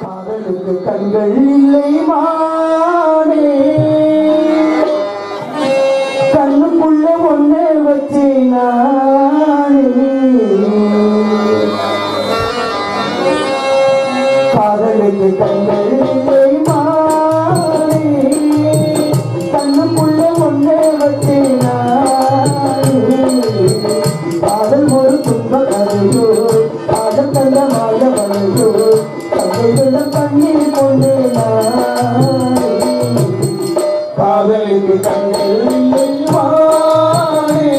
காதலுக்கு கண்கள் இல்லை மானே கண்ணுக்குள்ள ஒண்ணு வச்சே நானே காதலுக்கு கண்கள் இல்லை மானே கண்ணுக்குள்ள ஒண்ணு வச்சே நானே காதல் ஒரு துன்ப கதையோ காதல் கண்ட மாய வளையோ கண்ணீர் கொண்டு காதலுக்கு கண்கள் இல்லை மானே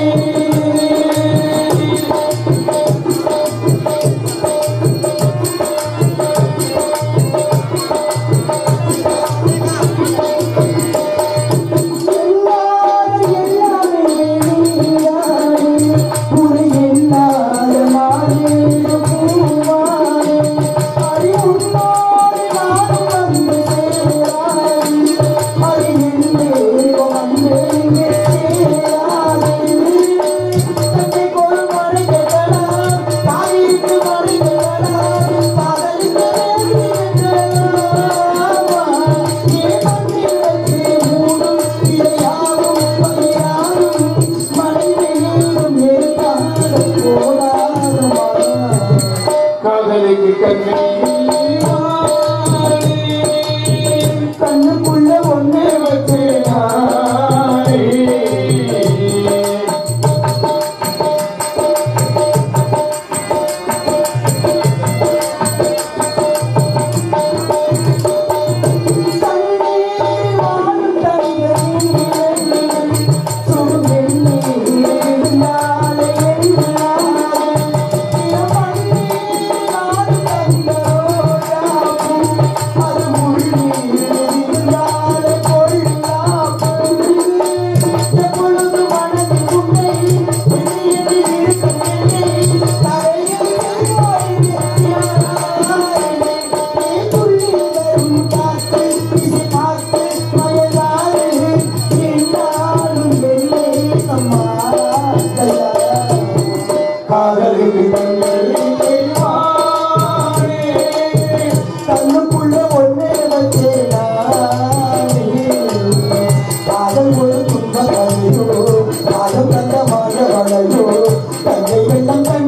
கண்ணுக்குள்ள ஒண்ணு வச்சு கண்ணுக்குள்ள ஒண்ணு வச்சே காதல் ஒரு துன்ப கதையோ காதல் கண்ட மாய வளையோ கங்கை வெள்ளம்